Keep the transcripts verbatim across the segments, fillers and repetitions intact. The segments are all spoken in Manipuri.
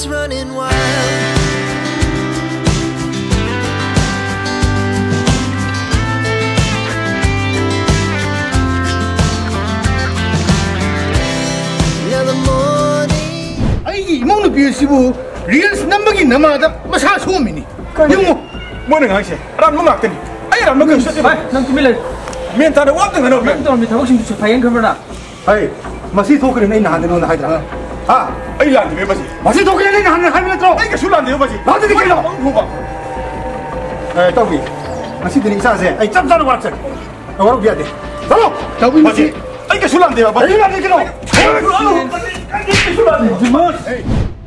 heart's running wild. Now the morning. Ay, mau na biar sibu. Reels number ni nama ada masa suami ni. Yung mo na nga siya. Ram mo ngak ni. Ay, ram mo ngak siya. Ay, nang kumilay. Mian tanda wak na nga no. Nang tawag mi tawag sing sa payan kamera. Ay, masih thok ni na hande no na haidra. Ha? Ay lan ni basi. Masih thok ni na hande hai na tro. Ay ka sulan ni basi. Lan ni kilo. Eh, tawi. Masih ni isa se. Ay, chap chap wak se. Awak biar deh. Tolong. Tawi masih. Ay ka sulan dia basi. Ay lan ni kilo. Ay ka sulan ni. Jemas. Hey.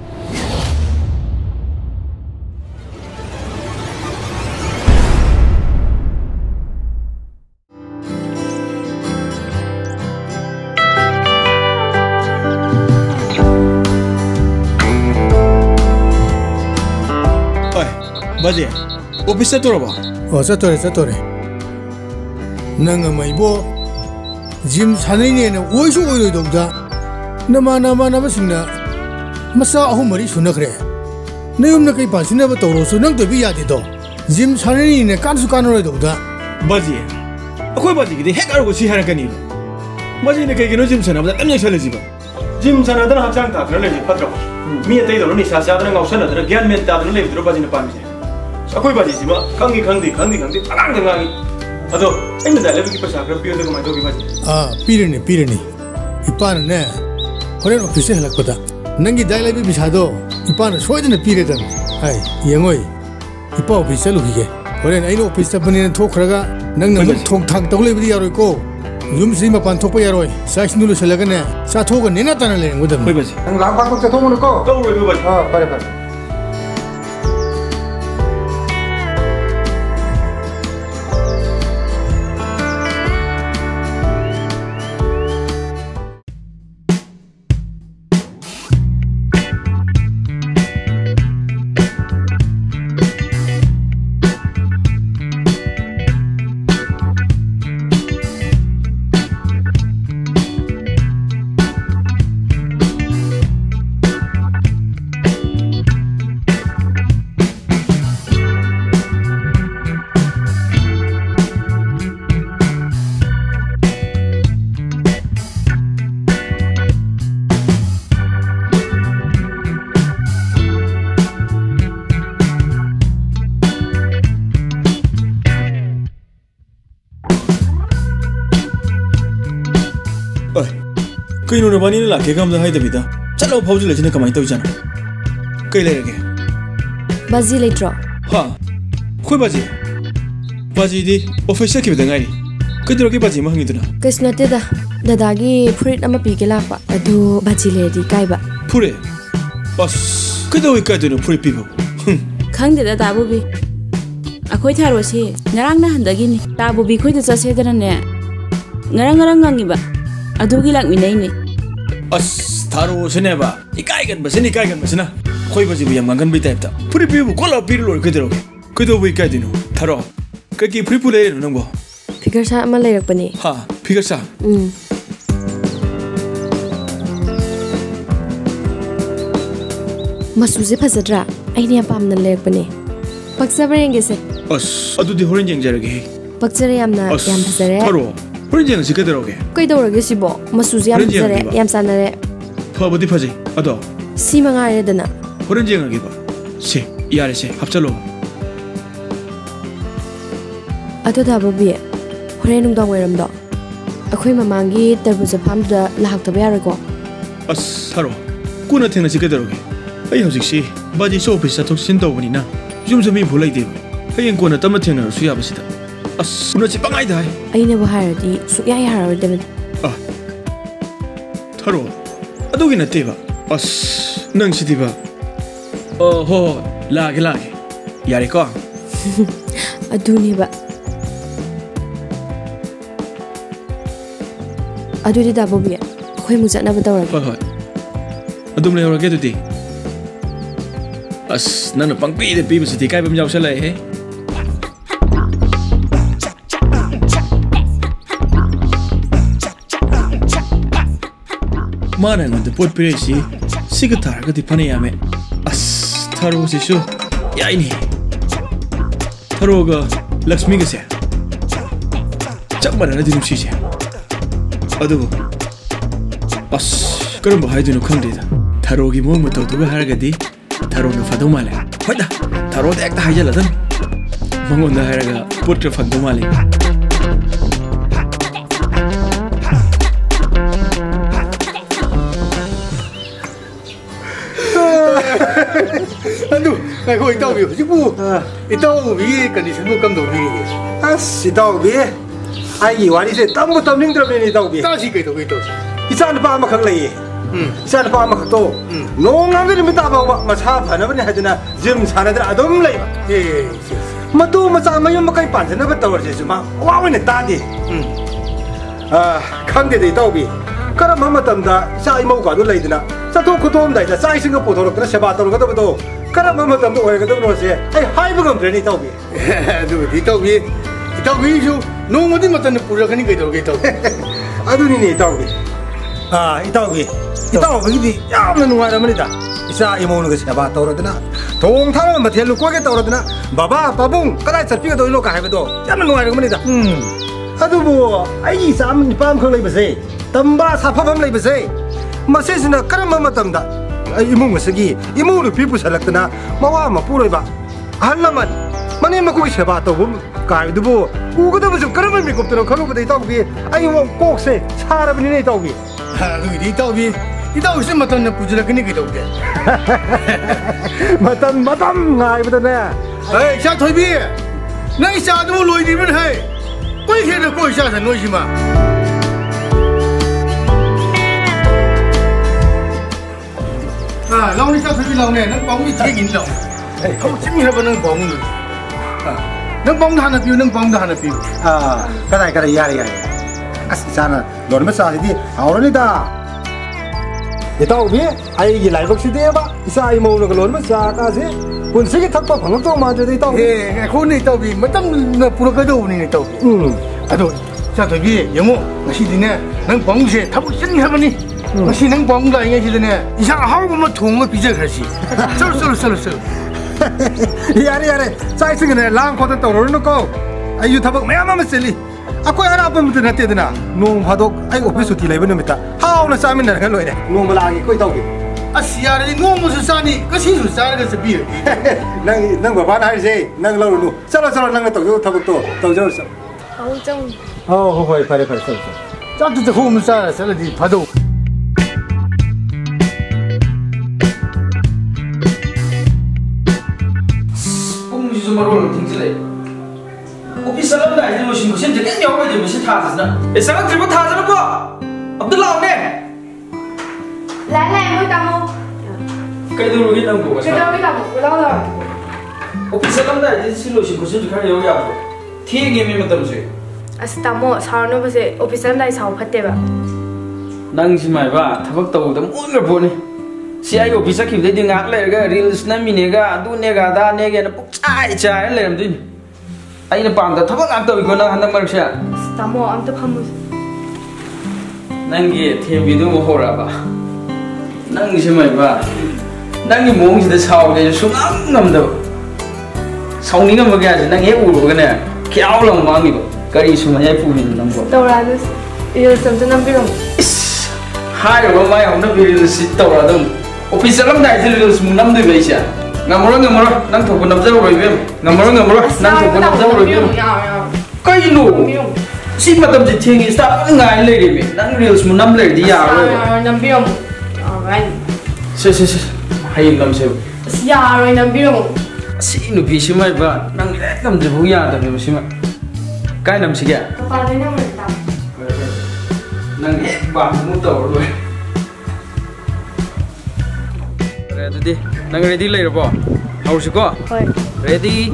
Baje, office tu apa? Oh, satu re, satu re. Nang amai bo, gym sana ni na, oisu oisu dokda. Nama nama nama singna, masa aku mari sunak re. Nayum nak ipas sini apa toro sunang tu biar itu. Gym sana ni na kan sukan orang dokda. Baje, aku baje kita hek aku sih hari kini. Baje ni kayak gini gym sana, tapi amnya salah sih. Gym sana tu nak hafjang tak, terlalu lagi patro. Mie tadi tu ni sasa tu nak usah nak, gian mie tak terlalu lagi terus baje ni pan je. Aku ibadah sih, mak. Kangi kangi kangi kangi, tangan tangan. Aduh, ini dah lebih kita pasang, tapi untuk kemana tu kita? Ah, pilih ni, pilih ni. Ipan ni, orang office helak pada. Nanti dah lebih bisa do. Ipan, soalnya ni pilih tu. Hai, yang oi. Ipan office lu hige. Orang ini office apa ni thok raga. Nang nang thok thak tak boleh beri aroi ko. Jum sih mapan thok payah aroi. Saya sini dulu selakan ni. Saya thok ni na tanah leh, mudah. Kau baje. Nang lambat tu saya thok mana ko? Kau boleh baje. Ah, pada pada. Kau ini orang ni lah, kekam dah hai tapi dah. Cakap apa pauju lagi ni kamai tahu jangan. Kau lagi ke? Bazi letro. Ha, kau bazi. Bazi di office ke betul ni? Kau tu lagi bazi mah gitu na? Kesna tiada. Dadagi purit nama pergi lapa. Aduh, bazi ledi kai ba. Purit. As, kau tu ikai tu ni purit people. Kang tiada tahu bi. Aku itu harus sih. Ngarang dah hendak gini. Tahu bi kau itu sahih dah ni. Ngarang ngarang ngangi ba. Aduh gilak minai ni. As, taruh sini ba. Ikai kan bas, ini ikai kan bas na. Kau bazi bu yang makan berita itu. Purit people, kau lah pilih lor kau tu. Kau tu ikai tu no. Taruh. Kau kiri purit pula ni nunggu. Fikir saya malah lerak pani. Ha, fikir sah. Hmm. Masuzi pasadra. Ini apa amna lerak pani. Paksa bereng gese. As, aduh di horan jeng jarang Paksa amna yang pasare. Taruh. Horan jeng sih kau tu. Kau itu orang gese bo. Masuzi am pasare. Yang sana le. Apa budi faji? Aduh. Si mangai ada na. Horan jeng lagi ba. Si, iya le si. Hapcalo. Aduh dah babi. Horan nung dong weram do. Aku yang memanggil terbuka pam dah lahak terbiar ko. As, taruh. Kau nak tengah sih kau tu. Ayah sih si. Baji so office atau sinta begini na. Jom semi pulai deh. Ayah kau nak tamat tengah suya bersih dah. As, kau nak cipang aja dah. Ayah bahar di suya ayah harus deh. Ah, taruh. Aduh gini tiba. As, nang si tiba. Oh ho, lagi lagi. Yari kau. Aduh ni ba. Aduh di dah babi. Aku yang muzak nak betul lagi. Hoi hoi. Aduh mulai orang gitu ti. As, nana pangpi deh pi mesti kai pemjauh selai he. Mana nanti pot piresi, sih ketar ke di pani ame. ꯑꯁ ꯊꯔꯣꯁꯤꯁꯨ ꯌꯥꯏꯅꯤ ꯊꯔꯣꯒ ꯂꯛꯁꯃꯤꯒꯁꯦ ꯆꯞ ꯃꯥꯟꯅꯅꯗꯤ ꯅꯨꯡꯁꯤꯁꯦ ꯑꯗꯨꯕꯨ ꯑꯁ ꯀꯔꯝꯕ ꯍꯥꯏꯗꯣꯏꯅꯣ ꯈꯪꯗꯦꯗ ꯊꯔꯣꯒꯤ ꯃꯑꯣꯡ ꯃꯇꯧꯗꯨꯒ ꯍꯥꯏꯔꯒꯗꯤ ꯊꯔꯣꯅ ꯐꯗꯧ ꯃꯥꯜꯂꯦ ꯍꯣꯏꯗ ꯊꯔꯣꯗ ꯍꯦꯛꯇ ꯍꯥꯏꯖꯜꯂꯗꯝ ꯃꯉꯣꯟꯗ ꯍꯥꯏꯔꯒ ꯄꯣꯠꯀ ꯐꯪꯗꯧ ꯃꯥꯜꯂꯦ Aduh, này thôi tao biểu chứ bu, tao vì cần đi xuống cầm đồ vì, à xí tao vì, ai gì vậy đi tao muốn tao nín tao đi tao vì, tao chỉ cái đồ cái đồ, ít sao nó ba mà khăng lấy, ít sao nó ba mà khăng to, nông ngang cái mình tao bảo mà sao phải nó vẫn hay thế nào, gym sao nó đã đông lấy, mà tu mà sao mà yếm mà cái bản thân nó bắt đầu rồi chứ mà, wow này ta đi, à khăng để tao vì, cái đó mà mà tầm đó, sao im mau cả nó lấy thế nào. Sao tôi không thông đấy là sai sinh cái bộ thổ nó sẽ bắt đầu cái đó đâu, cái đó mà mà tầm tôi cái đó nó sẽ, ai hai bữa không đến đi tao bị, Aduh, đi tao vì, tao vì chứ, nông mà đi mà tao phụ ra cái này cái đồ cái đồ, à tôi đi tao bị, à tao bị, tao bị gì, à mình ngoài đó mình đã, sao im mau nó sẽ bắt đầu rồi đó, thong thang mà theo lúc qua cái tàu rồi đó, baba, babung, cái này sắp cái đó nó cả hai cái đó, chắc mình ngoài đó mình đã, à tôi bảo, ai gì sao mình bám không lấy bớt gì, tầm ba sao phàm lấy bớt gì. Mà sẽ là cái mà mà tầm đó, imung cái gì, imung được people select na, mà wa mà pura ba, hal naman, mà nên mà cũng sẽ bắt đầu cái đó bo, u cái đó bây giờ cái mà mình cũng tự nó khâu cái tao cái, ai mà cố sẽ, xa ra bên này tao cái, Aduh, đi tao vì, đi tao sẽ mà tao nhập phụ ra cái này cái đồ cái, mà tầm mà tầm ngài mà tầm nè, Hey, sao thôi bi, này sao tao lôi đi bên hay, quay kia được quay sao thành nói gì mà. À, lâu đi sao phải lâu nè, nó bóng như thế gì đâu, không chính là bên nó bóng rồi, nó bóng thằng nào phiêu, nó bóng thằng nào phiêu, à cái này cái này ya ya, à sao nè, rồi nó sao thì, hảo rồi ta, thì tao biết, ai gì lại bác sĩ đấy ba, sao ai mau nó cái lớn mà sao cái gì, quân sĩ cái thắc mắc phẳng trong mà cho đấy tao, ê, cái khốn này tao vì, mà tao nó phụ cái đồ này tao, ừ, à thôi, sao thôi bi, giống không, cái gì nè, nó bóng gì, thằng chính là bên này. Mà xin anh bóng lại nghe chứ nè, sao hao mà thùng mà bây giờ cái gì, sao sao sao sao, yare yare, sai sinh này làm khó tao rồi nó câu, ai yêu thằng mẹ mà mà xử lý, à coi anh apa mình tên nào, nông hoa đốc, ai office suti lấy bên mình ta, hao nó sao mình này cái loại này, nông mà lại coi tao kì, à xí à đây nông mà xuất sản đi, cái gì xuất sản cái gì biết, năng năng bà nói gì, năng lâu rồi, sao sao năng tao tao thằng tao tao chơi sao, Ông trông oh oh phải phải phải phải, chắc chắn không sao sao là đi phá đâu. Marul tingzile. Office lam dai de machine machine de kan yaw ba de machine tha zna. E sang tri ba tha zna ko. Abdullah ne. Lại này mới cầm không? Cái đồ cái nam của Cái đâu cái cầm của đâu rồi? Office lam dai de silo shin ko shin kan yaw ya. Thi nge me matam se. Astamo sao nó bây giờ office này sao phát đẹp à? Nang si mai ba thabak taw dam un ra phone. Si ai office ki de ngak le ga reels na mi ne ga du ne ga da ne ga na puk chai chai le ram din. Ai na pam da thabak ak taw ko na han mar sha. Astamo am to khamu. Nang ge them bi du mo hora ba. Nang si mai ba. Nang ni mong si da sao ge su ngam ngam do. Sau ni ngam ba ga nang he u ga ne. Kyaw long ma ngi ba. Kari su ma yai pu ni nam ko. Đâu ra this? Yêu sầm cho năm bilong. Hai rồi mai hôm nay video xịt tàu là đâu, office lắm đại thì video mùng năm mươi vậy chứ, ngắm rồi ngắm rồi, năng thủ quân năm giờ rồi biết, ngắm rồi ngắm rồi, năng thủ quân năm giờ rồi biết, cái nụ, xin mà tâm dịch thiên thì sao vẫn ngại lấy đi, năng video mùng năm lấy đi à rồi, năm bilong, right? xí xí xí, hay lắm xíu, ya rồi năm bilong, xin nụ phí xí mai ba, năng lẽ làm gì vui à, tao xí mai, cái làm xí kìa, apa ini yang mereka? năng lẽ bạn muốn tàu rồi. Ready, nang ready lay rồi, hầu gì có? Ready.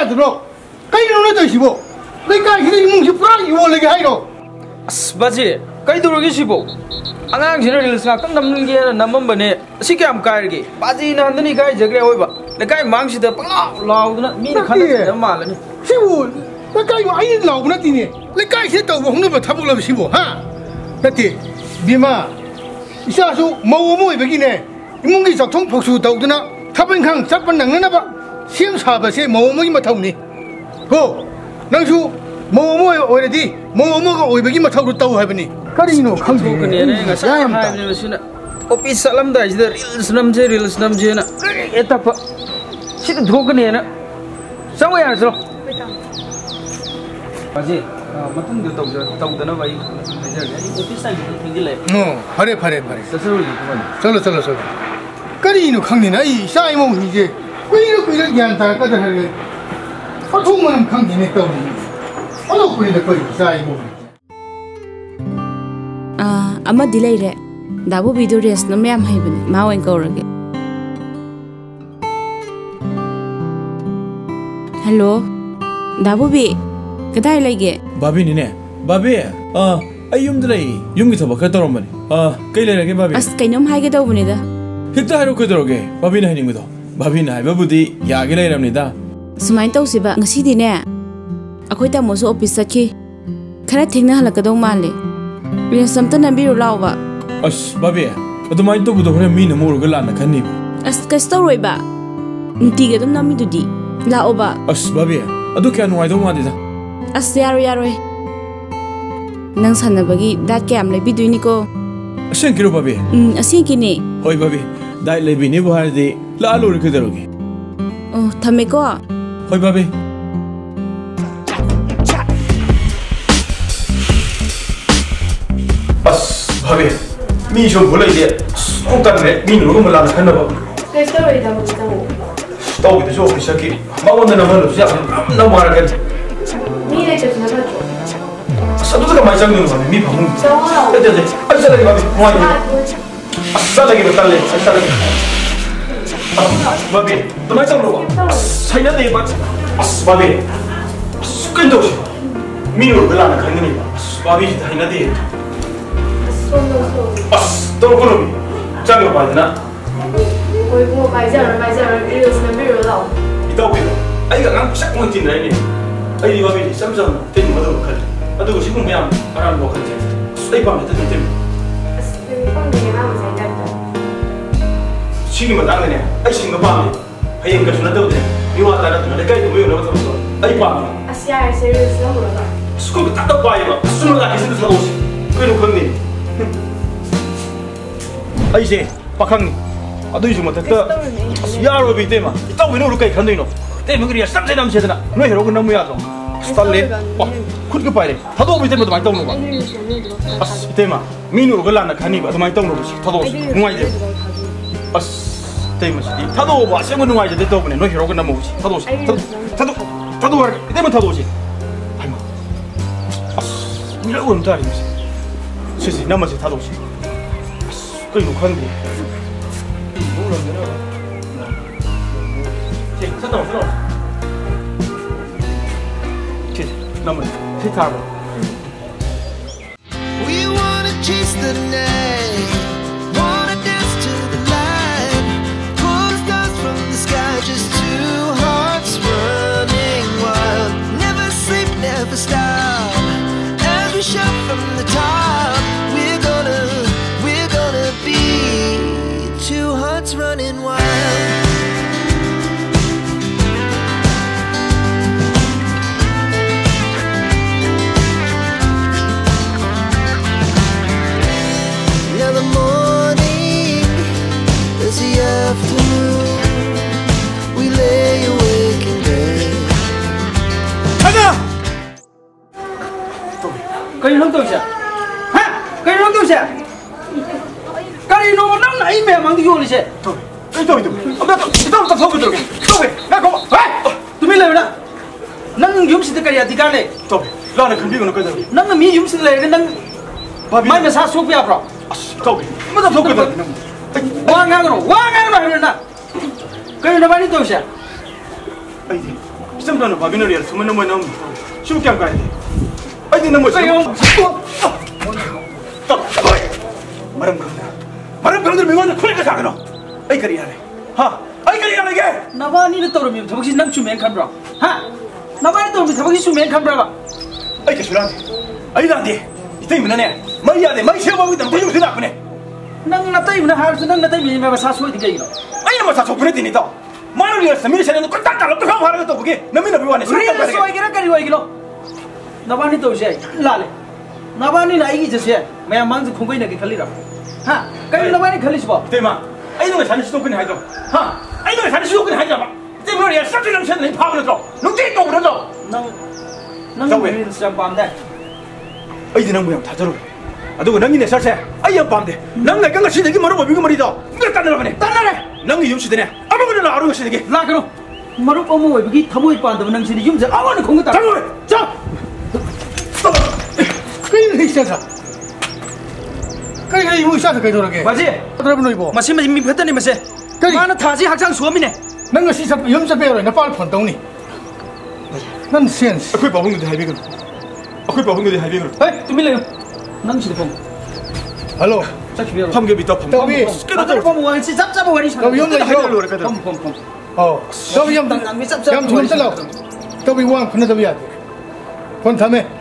들어. 까이 노는 또 시보. 내가 이게 이몽시 프라 이월레게 하이로. 바지 까이도록이 시보. 아가씨는 릴스나 끝남는 게 남은 번에 시계 안 까이기. 바지는 한더니 까이 저그래 오이바. 내가 망시다 빵 라우드나 미니 칸다 말라니. 시보. 내가 이거 아이 라우나 티니. 내가 이게 또 먹는 거 타불러 시보. 하. 나티 비마. 이사수 뭐뭐 베기네. 이몽기 작통 복수 더우드나 타번강 잡번 낭나나 봐. 시험 사바세 뭐뭐이 맡아오니. 고. 낭수 뭐뭐 오래디 뭐뭐가 오이베기 맡아오고 따고 하버니. 까리노 강지. 그네네 가서 하이는 시나 오피스 살람다이지다 릴스 남제 릴스 남제나 에타파 시도 도그네나 상호야서 바지 matungdu tawja tawdana bai office time thingile no pare pare pare sasuru kuma chalo chalo chalo kari no khangni na i sai mo hi je kuiro kuiro gyan ta ka da hare athung man khangni ne taw ni alo kuiro da koi sai mo ah ama delay re dabu video res na myam haibani ma wen korage hello dabu bi kadai lege babi ni ne babi ah ai yum de lei yum gi thaba ka torom bani ah kai le ge babi as kainom haige daw bani da hikta haru ko doroge babi na hining do babi na ba budi ya ge lai ram ni da sumai taw siba ngasi di ne akoi ta mo so office sakhi khara thingna halaka daw male ri samta na biru law ba as babi adumai to budo hore mi na mo ro ga la na khani as ka story ba nti ge dum na mi du di la oba as babi adu kya nuai do ma di da as yaro yaro nang sanabagi dat kam le biduini ko asen kiro babi um asen kini hoi babi dai le bi ni bo har de la lo ri kedaroge oh thame ko hoi babi as babi mi jo bolai de ong tan ne mi no mo la na khana ba cái story da mo da mo tao bi de jo fi shaki ma won na ma lo ya na ma ra ga ni le che na ba jo 사도가 많이 잡는 거 같아. 미 방문. 네, 네, 네. 아, 살라기 봐. 뭐 하니? 아, 살라기 봐, 살래. 아, 살라기. 아, 바비. 또 많이 잡는 거. 살려내 봐. 아, 바비. 숟간도 없이. 미로 글라나 가능니. 바비 다 있나디. 아, 또 그러미. 장거 봐야 되나? 我我买家人买家人，比如什么比如老， 이따 보이나? 아이가 난 싹만 뛴다니. 아이 바비 쌈쌈 되는 거도 못 할. 아도 지금 그냥 말하는 거 같아. 수다이 밤에 듣는 때. 你放你妈妈在家的， 지금은 당근에 아이 신거 밤에 하얀 거 주나 되거든. 이와 따라도 내가 이거 왜 나와서 아이 밤에 啊是啊是是什么了？ 스쿨 딱 봐야 봐. 술을 다 계속 사고 오시. 그래도 건네. 아이제 박항니. 아도 이제 못했다. 야로 비테마. 이따 왜 노를 까이 간도이노. 때문에 그래야 쌈새 남새잖아. 너 해로고 너무 야죠. 스탈레. 와. 그렇게 봐야래. 다도 비테마도 많이 떠오는 거야. 아, 비테마. 민으로 걸라나 가니가 더 많이 떠오는 거지. 다도 누가이제. 아, 때문에 다도 와 세면 누가이제 됐다 보네. 너 해로고 너무 오지. 다도 오지. 다도 다도 다도 와. 때문에 다도 오지. 아이고. 아, 이러고 온다 아니지. 세세 나머지 다도 오지. 그 이거 간디. 제 사다 왔어. 제 나머지 세 타고. We wanna chase the night, wanna dance to the light, pull stars from the sky, just two hearts running wild. Never sleep, never stop, as we shout from the top. We're gonna, we're gonna be two hearts running wild. Now the morning is the afternoon. We lay awake in bed. 가자. cái nó tôi sẽ ha cái nó tôi sẽ cái nó nắng nãy mẹ mang đi vô đi sẽ thôi cái tôi tôi ông ta tôi tôi tôi tôi tôi 야 고마 tụi mình làm đó nắng yếm xịt cái gì thì cái này tôi lo là không biết nó cái gì nắng mi yếm xịt này cái nắng mai mà sao xuống bia bro tôi mà tôi tôi cái gì quá ngang rồi quá ngang rồi nè cái nó bán đi tôi sẽ ai gì 쌤들은 바비너리아 숨은 넘어 넘 쉽게 안 가야 돼. 아니 넘어 쌤. 딱. 말은 그런다. 말은 그런들 명언을 크게 사거라. 아이 그리야래. 하. 아이 그리야래 이게. 나바니를 떠오르면 더벅이 남 주면 간브라. 하. 나바니 떠오르면 더벅이 주면 간브라가. 아이 개술한데. 아이 난데. 이때 문안에 마이야데 마이 세워보고 있다면 대중 그다 보네. năng nắp tay mình hai năng nắp tay mình mà sao xuôi thì cái gì đó anh mà sao chụp cái gì đó mà nó liền sớm sẽ nó có tất cả nó không phải là tôi cái nó mới là bị quan này riêng xuôi cái đó cái gì vậy kilo nó bao nhiêu tuổi rồi là này nó bao nhiêu này cái gì vậy mẹ mang không quên được cái khali đâu ha cái nó bao nhiêu khali sao thế mà anh nói sản xuất cái này đâu ha anh nói sản xuất cái này đâu thế mà liền sản xuất làm sao để phá được đâu nó chết đâu rồi đâu năng năng mình làm bằng đây ấy thì năng mình thả cho rồi 아두고 낭이네 살세 아이야 밤데 낭나 강가 시대기 뭐로 비고 말이다 이거 따라가네 따라래 낭이 용시되네 아무거나 알아고 시대기 라그로 마루 뽀모 왜 비기 타모이 빠한다면 낭신이 용자 아무나 공부 따 잠깐만 자 그이 시작자 그이 이거 시작자 그이 저렇게 맞지 여러분 이거 마시 마시 미 패더니 마시 마나 타지 학창 수업이네 낭가 시작 염자 배우라 나 빨리 펀동니 난 센스 아그 바봉도 하이비건 아그 바봉도 하이비건 에이 뚜밀래요 năng chỉ được không? Alo, chắc biết rồi. Không cái bị tập, tao biết. Cái đó không muốn chỉ chấp chấp vào đi. Tao biết không? Không không không. Ờ, tao biết không? Em chúng ta lâu. Tao biết quan, không tao biết. Con thầm ấy.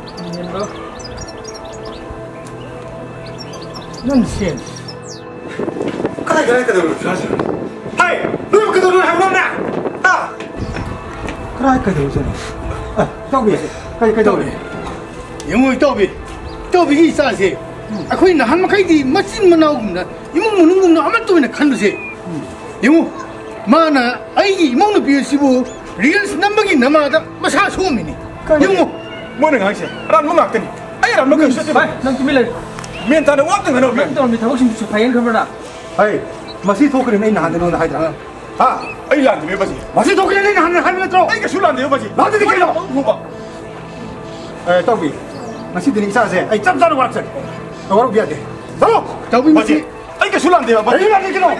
Nonsense. cái này cái đồ gì? Hey, ngươi cái đồ này hàng năm nè. Ta. cái cái đồ gì? À, tao biết. cái cái đồ này. Những người tao biết. tao biết sao thế? À, khơi nào hắn mà cái gì mất xin mà nào cũng là, nhưng mà muốn cũng nào mà tôi này khăn rồi. Nhưng mà na, ai gì mong nó biết gì bộ, real năm mươi năm mà đó, mà sao xuống mình? Nhưng mà mua được hàng gì? Ran mua ngạc tên. Ai làm nó cần xuất phải, năng chúng mình lên. Miền ta nó quá từng cái đâu. Miền ta mình tháo xin chụp phải không phải Hey, masih tahu kena ini hande nona haidra. Ha, ai làm thì mấy gì? Masih tahu kena ini hande hai minit tro. Ai cái số làm thì mấy gì? Nanti dikira. Lupa. Eh, tahu bi. Masih dini isa se. Eh, cap jaru waktu. Tahu biar deh. Tahu. Tahu bi masih. Ai cái số làm thì mấy? Eh, nanti kena.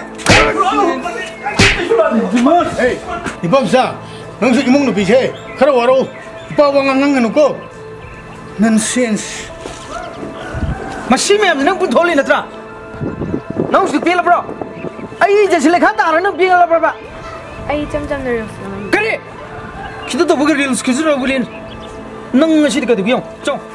Hey, ibang sa, nang sa imong no bise, kara waro, ipawang ang ang ano ko. Nonsense. Masih mem nang pun tholi natra. Nang su pila bro. Ai je sile khata ra nang pila bro ba. Ai cham cham nervous. Kare. Kita to bugi reels kizura bulin. Nang ngasi ka digyong. Chong.